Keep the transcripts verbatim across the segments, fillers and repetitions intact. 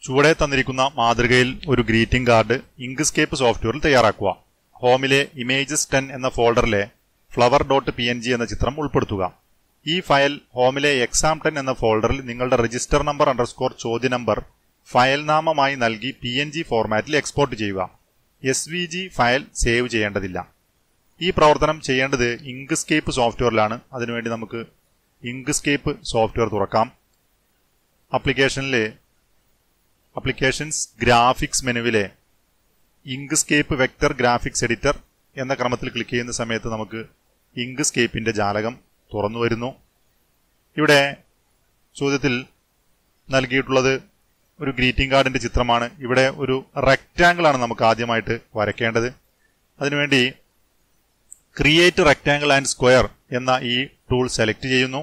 ചുവടെ തന്നിരിക്കുന്ന മാതൃകയിൽ ഒരു ഗ്രീറ്റിംഗ് കാർഡ് ഇങ്ക്സ്കേപ്പ് സോഫ്റ്റ്വെയറിൽ തയ്യാറാക്കുക. ഹോമിലെ ഇമേജസ് ടെൻ എന്ന ഫോൾഡറിലെ flower dot P N G എന്ന ചിത്രം ഉൾപ്പെടുത്തുക. ഈ ഫയൽ ഹോമിലെ എക്സാം ടെൻ എന്ന ഫോൾഡറിൽ നിങ്ങളുടെ രജിസ്റ്റർ നമ്പർ അണ്ടർസ്കോർ ചോദ്യ നമ്പർ ഫയൽ നാമമായി നൽകി പി എൻ ജി ഫോർമാറ്റിൽ എക്സ്പോർട്ട് ചെയ്യുക. S V G file save ചെയ്യേണ്ടതില്ല. ഈ പ്രവർത്തനം ചെയ്യേണ്ടത് ഇങ്ക്സ്കേപ്പ് സോഫ്റ്റ്വെയറിലാണ്. അതിനുവേണ്ടി നമുക്ക് ഇങ്ക്സ്കേപ്പ് സോഫ്റ്റ്വെയർ തുറക്കാം. ആപ്ലിക്കേഷനിലെ ആപ്ലിക്കേഷൻസ് ഗ്രാഫിക്സ് മെനുവിലെ ഇങ്ക്സ്കേപ്പ് വെക്ടർ ഗ്രാഫിക്സ് എഡിറ്റർ എന്ന ക്രമത്തിൽ ക്ലിക്ക് ചെയ്യുന്ന സമയത്ത് നമുക്ക് ഇങ്ക്സ്കേപ്പിന്റെ ജാലകം തുറന്നു വരുന്നു. ഇവിടെ ചോദ്യത്തിൽ നൽകിയിട്ടുള്ളത് ഒരു ഗ്രീറ്റിംഗ് കാർഡിന്റെ ചിത്രമാണ്. ഇവിടെ ഒരു റെക്റ്റാങ്കിൾ ആണ് നമുക്ക് ആദ്യമായിട്ട് വരയ്ക്കേണ്ടത്. അതിനുവേണ്ടി ക്രിയേറ്റ് റെക്റ്റാങ്കിൾ ആൻഡ് സ്ക്വയർ എന്ന ഈ ടൂൾ സെലക്ട് ചെയ്യുന്നു.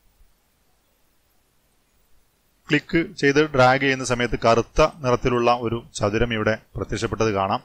ക്ലിക്ക് ചെയ്ത് ഡ്രാഗ് ചെയ്യുന്ന സമയത്ത് കറുത്ത നിറത്തിലുള്ള ഒരു ചതുരം ഇവിടെ പ്രത്യക്ഷപ്പെട്ടത് കാണാം.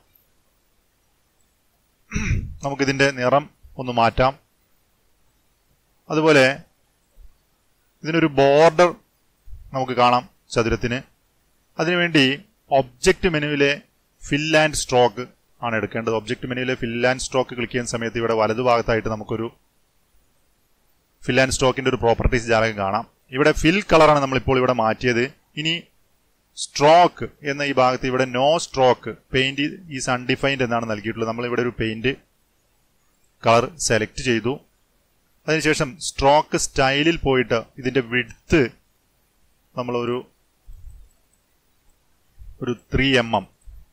നമുക്കിതിന്റെ നിറം ഒന്ന് മാറ്റാം. അതുപോലെ ഇതിനൊരു ബോർഡർ നമുക്ക് കാണാം ചതുരത്തിന്. അതിനുവേണ്ടി ഒബ്ജക്റ്റ് മെനുവിലെ ഫിൽ ആൻഡ് സ്ട്രോക്ക് ആണ് എടുക്കേണ്ടത്. ഒബ്ജക്റ്റ് മെനുവിലെ ഫിൽ ആൻഡ് സ്ട്രോക്ക് ക്ലിക്ക് ചെയ്യുന്ന സമയത്ത് ഇവിടെ വലതുഭാഗത്തായിട്ട് നമുക്കൊരു ഫിൽ ആൻഡ് സ്ട്രോക്കിന്റെ ഒരു പ്രോപ്പർട്ടീസ് ജാലകം കാണാം. ഇവിടെ ഫിൽ കളറാണ് നമ്മളിപ്പോൾ ഇവിടെ മാറ്റിയത്. ഇനി സ്ട്രോക്ക് എന്ന ഈ ഭാഗത്ത് ഇവിടെ no stroke paint is undefined എന്നാണ് നൽകിയിട്ടുള്ളത്. നമ്മളിവിടെ ഒരു പെയിന്റ് കളർ സെലക്ട് ചെയ്തു. അതിനുശേഷം സ്ട്രോക്ക് സ്റ്റൈലിൽ പോയിട്ട് ഇതിന്റെ വിഡ്ത്ത് നമ്മളൊരു ഒരു ത്രീ എം എം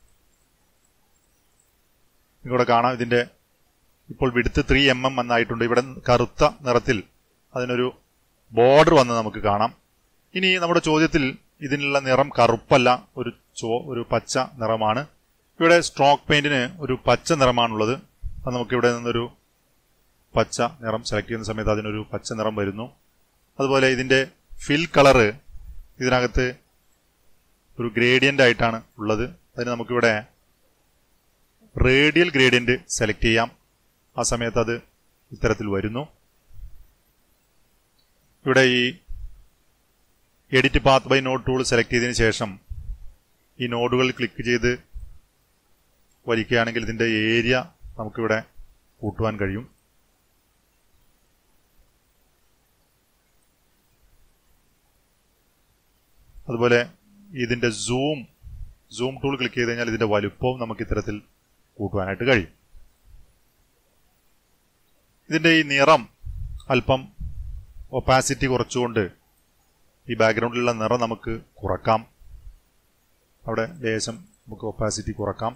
ഇവിടെ കാണാം. ഇതിന്റെ ഇപ്പോൾ വിഡ്ത്ത് ത്രീ എം എം എന്നായിട്ടുണ്ട്. ഇവിടെ കറുത്ത നിറത്തിൽ അതിനൊരു ബോർഡർ വന്ന് നമുക്ക് കാണാം. ഇനി നമ്മുടെ ചോദ്യത്തിൽ ഇതിനുള്ള നിറം കറുപ്പല്ല, ഒരു ചോ ഒരു പച്ച നിറമാണ്. ഇവിടെ സ്ട്രോക്ക് പെയിന്റിന് ഒരു പച്ച നിറമാണുള്ളത്. അത് നമുക്ക് ഇവിടെ നിന്നൊരു പച്ച നിറം സെലക്ട് ചെയ്യുന്ന സമയത്ത് അതിനൊരു പച്ച നിറം വരുന്നു. അതുപോലെ ഇതിന്റെ ഫിൽ കളറ് ഇതിനകത്ത് ഒരു ഗ്രേഡിയന്റ് ആയിട്ടാണ് ഉള്ളത്. അതിന് നമുക്കിവിടെ റേഡിയൽ ഗ്രേഡിയന്റ് സെലക്ട് ചെയ്യാം. ആ സമയത്ത് അത് ഇത്തരത്തിൽ വരുന്നു. ഇവിടെ ഈ edit path by node tool select ചെയ്തതിനു ശേഷം ഈ നോഡുകൾ ക്ലിക്ക് ചെയ്ത് വലിക്കുകയാണെങ്കിൽ ഇതിന്റെ ഏരിയ നമുക്കിവിടെ കൂട്ടുവാൻ കഴിയും. അതുപോലെ ഇതിന്റെ സൂം സൂം ടൂൾ ക്ലിക്ക് ചെയ്ത് കഴിഞ്ഞാൽ ഇതിന്റെ വലുപ്പവും നമുക്ക് ഇത്തരത്തിൽ കൂട്ടുവാനായിട്ട് കഴിയും. ഇതിന്റെ ഈ നിറം അല്പം ഒപ്പാസിറ്റി കുറച്ചുകൊണ്ട് ഈ ബാക്ക്ഗ്രൗണ്ടിലുള്ള നിറം നമുക്ക് കുറക്കാം. അവിടെ ലേശം നമുക്ക് ഒപ്പാസിറ്റി കുറക്കാം.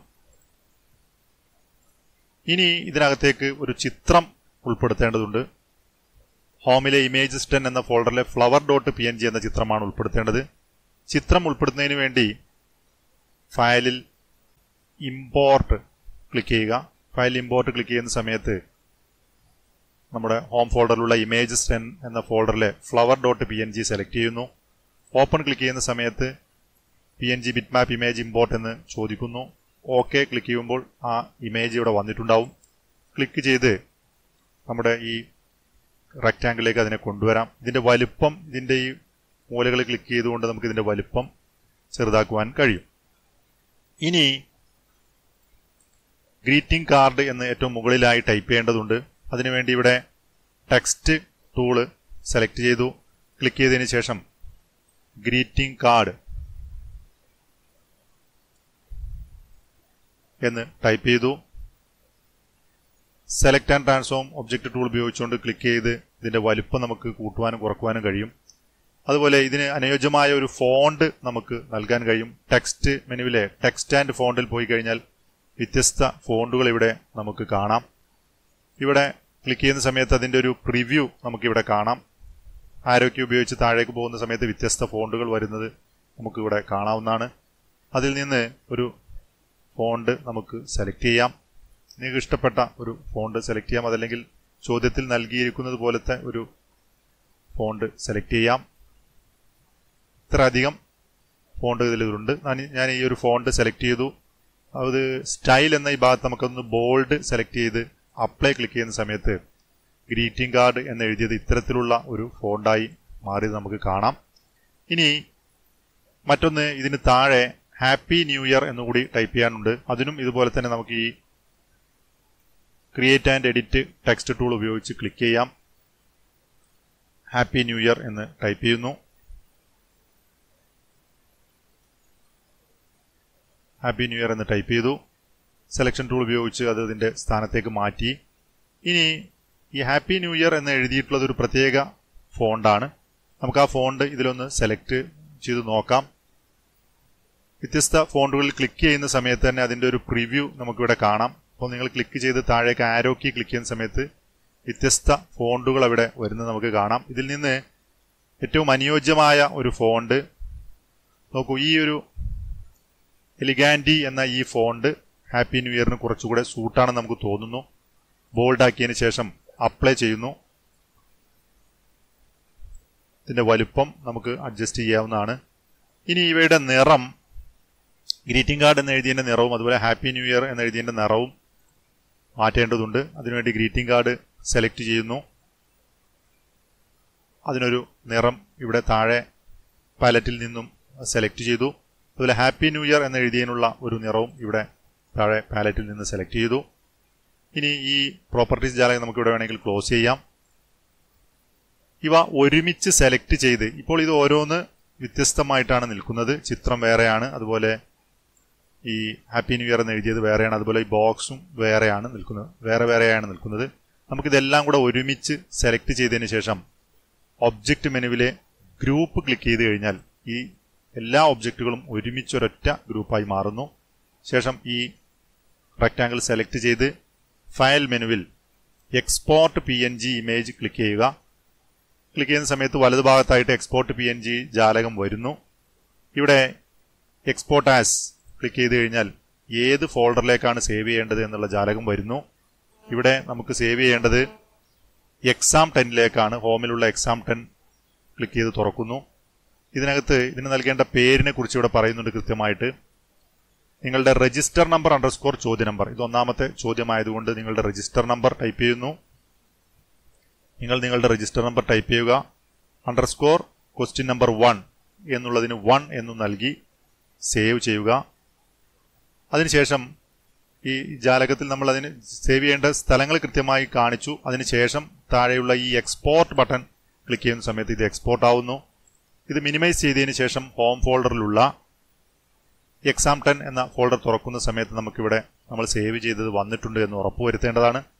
ഇനി ഇതിനകത്തേക്ക് ഒരു ചിത്രം ഉൾപ്പെടുത്തേണ്ടതുണ്ട്. ഹോമിലെ ഇമേജസ് ടെൻ എന്ന ഫോൾഡറിലെ flower dot P N G എന്ന ചിത്രമാണ് ഉൾപ്പെടുത്തേണ്ടത്. ചിത്രം ഉൾപ്പെടുത്തുന്നതിന് വേണ്ടി ഫയലിൽ ഇമ്പോർട്ട് ക്ലിക്ക് ചെയ്യുക. ഫയൽ ഇമ്പോർട്ട് ക്ലിക്ക് ചെയ്യുന്ന സമയത്ത് നമ്മുടെ ഹോം ഫോൾഡറിലുള്ള ഇമേജസ് ടെൻ എന്ന ഫോൾഡറിലെ flower dot P N G select ചെയ്യുന്നു. ഓപ്പൺ ക്ലിക്ക് ചെയ്യുന്ന സമയത്ത് P N G bitmap image import എന്ന് ചോദിക്കുന്നു. ഓക്കെ ക്ലിക്ക് ചെയ്യുമ്പോൾ ആ ഇമേജ് ഇവിടെ വന്നിട്ടുണ്ടാവും. ക്ലിക്ക് ചെയ്ത് നമ്മുടെ ഈ റെക്റ്റാങ്കിളിലേക്ക് അതിനെ കൊണ്ടുവരാം. ഇതിന്റെ വലുപ്പം ഇതിന്റെ ഈ മൂലകൾ ക്ലിക്ക് ചെയ്തുകൊണ്ട് നമുക്ക് ഇതിന്റെ വലുപ്പം ചെറുതാക്കുവാൻ കഴിയും. ഇനി ഗ്രീറ്റിംഗ് കാർഡ് എന്ന് ഏറ്റവും മുകളിലായി ടൈപ്പ് ചെയ്യേണ്ടതുണ്ട്. അതിനുവേണ്ടി ഇവിടെ ടെക്സ്റ്റ് ടൂള് സെലക്ട് ചെയ്തു. ക്ലിക്ക് ചെയ്തതിന് ശേഷം ഗ്രീറ്റിംഗ് കാർഡ് എന്ന് ടൈപ്പ് ചെയ്തു. Select and transform object tool ഉപയോഗിച്ചുകൊണ്ട് ക്ലിക്ക് ചെയ്ത് ഇതിന്റെ വലുപ്പം നമുക്ക് കൂട്ടുവാനും കുറക്കുവാനും കഴിയും. അതുപോലെ ഇതിന് അനുയോജ്യമായ ഒരു ഫോണ്ട് നമുക്ക് നൽകാൻ കഴിയും. ടെക്സ്റ്റ് മെനുവിലെ ടെക്സ്റ്റ് ആൻഡ് ഫോണ്ടിൽ പോയി കഴിഞ്ഞാൽ വ്യത്യസ്ത ഫോണ്ടുകൾ ഇവിടെ നമുക്ക് കാണാം. ഇവിടെ ക്ലിക്ക് ചെയ്യുന്ന സമയത്ത് അതിന്റെ ഒരു പ്രിവ്യൂ നമുക്കിവിടെ കാണാം. ആരോഗ്യ ഉപയോഗിച്ച് താഴേക്ക് പോകുന്ന സമയത്ത് വ്യത്യസ്ത ഫോണ്ടുകൾ വരുന്നത് നമുക്കിവിടെ കാണാവുന്നതാണ്. അതിൽ നിന്ന് ഒരു ഫോണ്ട് നമുക്ക് സെലക്ട് ചെയ്യാം. നിങ്ങൾക്ക് ഇഷ്ടപ്പെട്ട ഒരു ഫോണ്ട് സെലക്ട് ചെയ്യാം. അതല്ലെങ്കിൽ ചോദ്യത്തിൽ നൽകിയിരിക്കുന്നത് പോലത്തെ ഒരു ഫോണ്ട് സെലക്ട് ചെയ്യാം. ഇത്ര അധികം ഫോണ്ട് ഇതിലുണ്ട്. ഞാൻ ഈ ഒരു ഫോണ്ട് സെലക്ട് ചെയ്തു. അത് സ്റ്റൈൽ എന്ന ഈ ഭാഗത്ത് നമുക്കൊന്ന് ബോൾഡ് സെലക്ട് ചെയ്ത് അപ്ലൈ ക്ലിക്ക് ചെയ്യുന്ന സമയത്ത് ഗ്രീറ്റിംഗ് കാർഡ് എന്ന് എഴുതിയത് ഇത്തരത്തിലുള്ള ഒരു ഫോണ്ടായി മാറിയത് നമുക്ക് കാണാം. ഇനി മറ്റൊന്ന് ഇതിന് താഴെ ഹാപ്പി ന്യൂ ഇയർ എന്നുകൂടി ടൈപ്പ് ചെയ്യാനുണ്ട്. അതിനും ഇതുപോലെ തന്നെ നമുക്ക് ഈ create and edit text tool ഉപയോഗിച്ച് ക്ലിക്ക് ചെയ്യാം. ഹാപ്പി ന്യൂ ഇയർ എന്ന് ടൈപ്പ് ചെയ്യുന്നു. ഹാപ്പി ന്യൂ ഇയർ എന്ന് ടൈപ്പ് ചെയ്തു. സെലക്ഷൻ ടൂൾ ഉപയോഗിച്ച് അത് ഇതിന്റെ സ്ഥാനത്തേക്ക് മാറ്റി. ഇനി ഈ ഹാപ്പി ന്യൂ ഇയർ എന്ന് എഴുതിയിട്ടുള്ളത് ഒരു പ്രത്യേക ഫോണ്ടാണ്. നമുക്ക് ആ ഫോണ്ട് ഇതിലൊന്ന് സെലക്ട് ചെയ്ത് നോക്കാം. വ്യത്യസ്ത ഫോണ്ടുകളിൽ ക്ലിക്ക് ചെയ്യുന്ന സമയത്ത് തന്നെ അതിന്റെ ഒരു പ്രിവ്യൂ നമുക്കിവിടെ കാണാം. അപ്പോൾ നിങ്ങൾ ക്ലിക്ക് ചെയ്ത് താഴേക്ക് ആരോ കീ ക്ലിക്ക് ചെയ്യുന്ന സമയത്ത് വ്യത്യസ്ത ഫോണ്ടുകൾ അവിടെ വരുന്നത് നമുക്ക് കാണാം. ഇതിൽ നിന്ന് ഏറ്റവും അനുയോജ്യമായ ഒരു ഫോണ്ട് നോക്കൂ. ഈ ഒരു എലിഗാൻഡി എന്ന ഈ ഫോണ്ട് ഹാപ്പി ന്യൂ ഇയറിന് കുറച്ചുകൂടെ സൂട്ടാണെന്ന് നമുക്ക് തോന്നുന്നു. ബോൾഡ് ആക്കിയതിന് ശേഷം അപ്ലൈ ചെയ്യുന്നു. ഇതിന്റെ വലുപ്പം നമുക്ക് അഡ്ജസ്റ്റ് ചെയ്യാവുന്നതാണ്. ഇനി ഇവയുടെ നിറം ഗ്രീറ്റിംഗ് കാർഡ് എന്ന് എഴുതിയതിന്റെ നിറവും അതുപോലെ ഹാപ്പി ന്യൂ ഇയർ എന്ന് എഴുതിയതിന്റെ നിറവും മാറ്റേണ്ടതുണ്ട്. അതിനുവേണ്ടി ഗ്രീറ്റിംഗ് കാർഡ് സെലക്ട് ചെയ്യുന്നു. അതിനൊരു നിറം ഇവിടെ താഴെ പാലറ്റിൽ നിന്നും സെലക്ട് ചെയ്തു. അതുപോലെ ഹാപ്പി ന്യൂ ഇയർ എന്ന് എഴുതിയതിനുള്ള ഒരു നിറവും ഇവിടെ താഴെ പാലറ്റിൽ നിന്ന് സെലക്ട് ചെയ്തു. ഇനി ഈ പ്രോപ്പർട്ടീസ് ജാലകം നമുക്ക് ഇവിടെ വേണമെങ്കിൽ ക്ലോസ് ചെയ്യാം. ഇവ ഒരുമിച്ച് സെലക്ട് ചെയ്ത് ഇപ്പോൾ ഇത് ഓരോന്ന് വ്യത്യസ്തമായിട്ടാണ് നിൽക്കുന്നത്. ചിത്രം വേറെയാണ്, അതുപോലെ ഈ ഹാപ്പി ന്യൂ ഇയർ എന്ന് എഴുതിയത് വേറെയാണ്, അതുപോലെ ഈ ബോക്സും വേറെയാണ് നിൽക്കുന്നത്, വേറെ വേറെയാണ് നിൽക്കുന്നത്. നമുക്കിതെല്ലാം കൂടെ ഒരുമിച്ച് സെലക്ട് ചെയ്തതിന് ശേഷം ഒബ്ജക്റ്റ് മെനുവിലെ ഗ്രൂപ്പ് ക്ലിക്ക് ചെയ്ത് കഴിഞ്ഞാൽ ഈ എല്ലാ ഒബ്ജക്റ്റുകളും ഒരുമിച്ചൊരൊറ്റ ഗ്രൂപ്പായി മാറുന്നു. ശേഷം ഈ റെക്റ്റാങ്കിൾ സെലക്ട് ചെയ്ത് ഫയൽ മെനുവിൽ export P N G image click ചെയ്യുക. ക്ലിക്ക് ചെയ്യുന്ന സമയത്ത് വലതുഭാഗത്തായിട്ട് എക്സ്പോർട്ട് പി എൻ ജി ജാലകം വരുന്നു. ഇവിടെ എക്സ്പോർട്ട് ആസ് ക്ലിക്ക് ചെയ്ത് കഴിഞ്ഞാൽ ഏത് ഫോൾഡറിലേക്കാണ് സേവ് ചെയ്യേണ്ടത് എന്നുള്ള ജാലകം വരുന്നു. ഇവിടെ നമുക്ക് സേവ് ചെയ്യേണ്ടത് എക്സാം ടെന്നിലേക്കാണ്. ഹോമിലുള്ള എക്സാം ടെൻ ക്ലിക്ക് ചെയ്ത് തുറക്കുന്നു. ഇതിനകത്ത് ഇതിന് നൽകേണ്ട പേരിനെ കുറിച്ച് ഇവിടെ പറയുന്നുണ്ട് കൃത്യമായിട്ട്. നിങ്ങളുടെ രജിസ്റ്റർ നമ്പർ അണ്ടർസ്കോർ ചോദ്യ നമ്പർ, ഇത് ഒന്നാമത്തെ ചോദ്യമായതുകൊണ്ട് നിങ്ങളുടെ രജിസ്റ്റർ നമ്പർ ടൈപ്പ് ചെയ്യുന്നു. നിങ്ങൾ നിങ്ങളുടെ രജിസ്റ്റർ നമ്പർ ടൈപ്പ് ചെയ്യുക. അണ്ടർസ്കോർ ക്വസ്റ്റ്യൻ നമ്പർ വൺ എന്നുള്ളതിന് വൺ എന്നു നൽകി സേവ് ചെയ്യുക. അതിനുശേഷം ഈ ജാലകത്തിൽ നമ്മൾ അതിന് സേവ് ചെയ്യേണ്ട സ്ഥലങ്ങൾ കൃത്യമായി കാണിച്ചു. അതിനുശേഷം താഴെയുള്ള ഈ എക്സ്പോർട്ട് ബട്ടൺ ക്ലിക്ക് ചെയ്യുന്ന സമയത്ത് ഇത് എക്സ്പോർട്ട് ആവുന്നു. ഇത് മിനിമൈസ് ചെയ്തതിന് ശേഷം ഹോം ഫോൾഡറിലുള്ള എക്സാം ടെൻ എന്ന ഫോൾഡർ തുറക്കുന്ന സമയത്ത് നമുക്കിവിടെ നമ്മൾ സേവ് ചെയ്തത് വന്നിട്ടുണ്ട് എന്ന് ഉറപ്പുവരുത്തേണ്ടതാണ്.